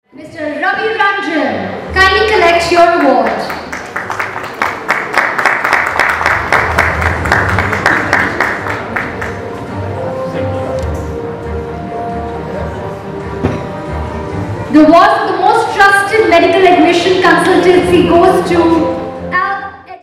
Mr. Ravi Ranjan, kindly collect your award. The award for the most trusted medical admission consultancy goes to